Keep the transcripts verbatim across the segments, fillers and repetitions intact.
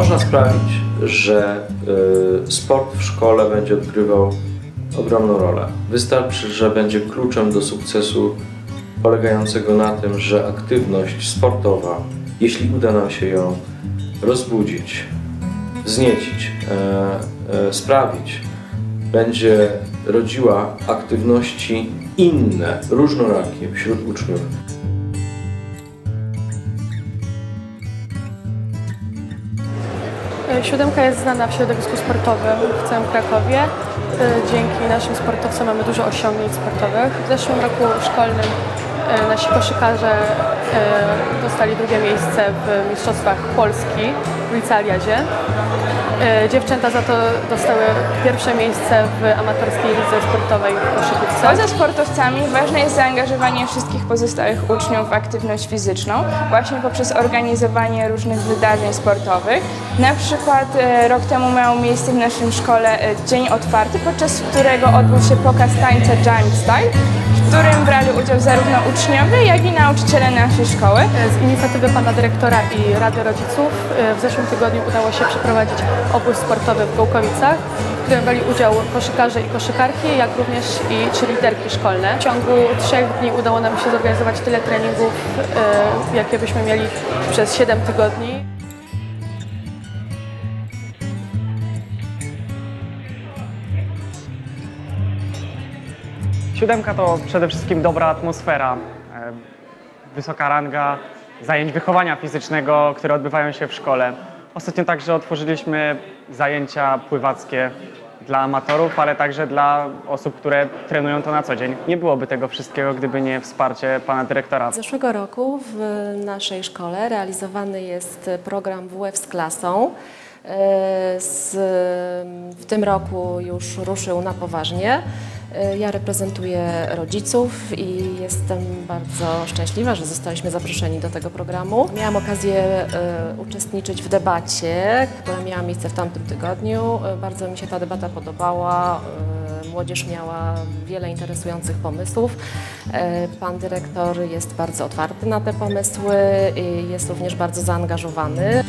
Można sprawić, że y, sport w szkole będzie odgrywał ogromną rolę. Wystarczy, że będzie kluczem do sukcesu polegającego na tym, że aktywność sportowa, jeśli uda nam się ją rozbudzić, wzniecić, e, e, sprawić, będzie rodziła aktywności inne, różnorakie wśród uczniów. Siódemka jest znana w środowisku sportowym w całym Krakowie. Dzięki naszym sportowcom mamy dużo osiągnięć sportowych. W zeszłym roku szkolnym nasi koszykarze dostali drugie miejsce w Mistrzostwach Polski w licealiadzie. Dziewczęta za to dostały pierwsze miejsce w amatorskiej lidze sportowej w koszykówce. Poza sportowcami ważne jest zaangażowanie wszystkich pozostałych uczniów w aktywność fizyczną, właśnie poprzez organizowanie różnych wydarzeń sportowych. Na przykład rok temu miał miejsce w naszym szkole dzień otwarty, podczas którego odbył się pokaz tańca Giant Style, w którym brali udział zarówno uczniowie, jak i nauczyciele naszej szkoły. Z inicjatywy pana dyrektora i Rady Rodziców w zeszłym tygodniu udało się przeprowadzić obóz sportowy w Gołkowicach, w którym brali udział koszykarze i koszykarki, jak również i cheerleaderki szkolne. W ciągu trzech dni udało nam się zorganizować tyle treningów, jakie byśmy mieli przez siedem tygodni. Siódemka to przede wszystkim dobra atmosfera, wysoka ranga zajęć wychowania fizycznego, które odbywają się w szkole. Ostatnio także otworzyliśmy zajęcia pływackie dla amatorów, ale także dla osób, które trenują to na co dzień. Nie byłoby tego wszystkiego, gdyby nie wsparcie pana dyrektora. Z zeszłego roku w naszej szkole realizowany jest program W F z klasą. Z, w tym roku już ruszył na poważnie. Ja reprezentuję rodziców i jestem bardzo szczęśliwa, że zostaliśmy zaproszeni do tego programu. Miałam okazję y, uczestniczyć w debacie, która miała miejsce w tamtym tygodniu. Bardzo mi się ta debata podobała. Y, młodzież miała wiele interesujących pomysłów. Y, pan dyrektor jest bardzo otwarty na te pomysły i jest również bardzo zaangażowany.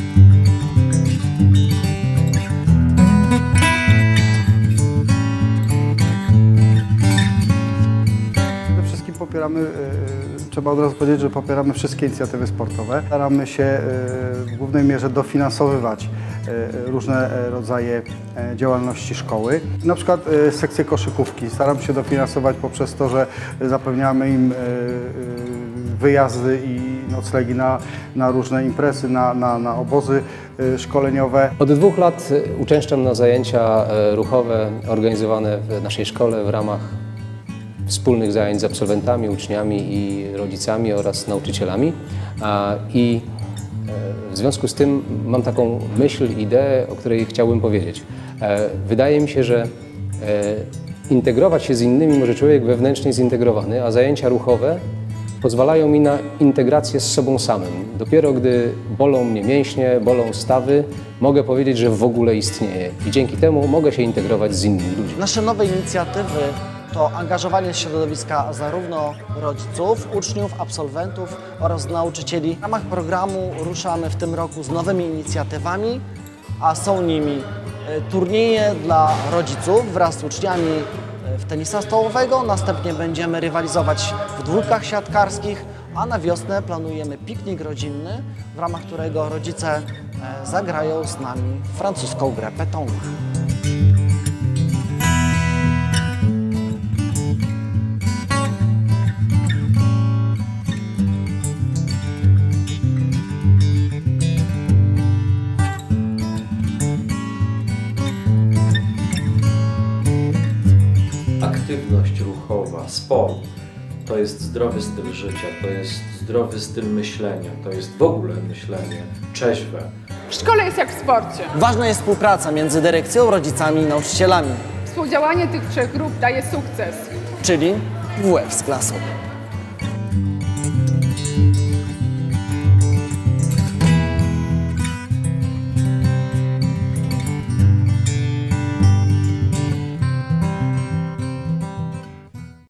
Popieramy, trzeba od razu powiedzieć, że popieramy wszystkie inicjatywy sportowe. Staramy się w głównej mierze dofinansowywać różne rodzaje działalności szkoły. Na przykład sekcję koszykówki staramy się dofinansować poprzez to, że zapewniamy im wyjazdy i noclegi na, na różne imprezy, na, na, na obozy szkoleniowe. Od dwóch lat uczęszczam na zajęcia ruchowe organizowane w naszej szkole w ramach wspólnych zajęć z absolwentami, uczniami i rodzicami oraz nauczycielami. I w związku z tym mam taką myśl, ideę, o której chciałbym powiedzieć. Wydaje mi się, że integrować się z innymi może człowiek wewnętrznie zintegrowany, a zajęcia ruchowe pozwalają mi na integrację z sobą samym. Dopiero gdy bolą mnie mięśnie, bolą stawy, mogę powiedzieć, że w ogóle istnieje i dzięki temu mogę się integrować z innymi ludźmi. Nasze nowe inicjatywy to angażowanie środowiska zarówno rodziców, uczniów, absolwentów oraz nauczycieli. W ramach programu ruszamy w tym roku z nowymi inicjatywami, a są nimi turnieje dla rodziców wraz z uczniami w tenisa stołowego. Następnie będziemy rywalizować w dwójkach siatkarskich, a na wiosnę planujemy piknik rodzinny, w ramach którego rodzice zagrają z nami francuską grę pétanque. Aktywność ruchowa, sport to jest zdrowy styl życia, to jest zdrowy styl myślenia, to jest w ogóle myślenie trzeźwe. W szkole jest jak w sporcie. Ważna jest współpraca między dyrekcją, rodzicami i nauczycielami. Współdziałanie tych trzech grup daje sukces. Czyli W F z klasą.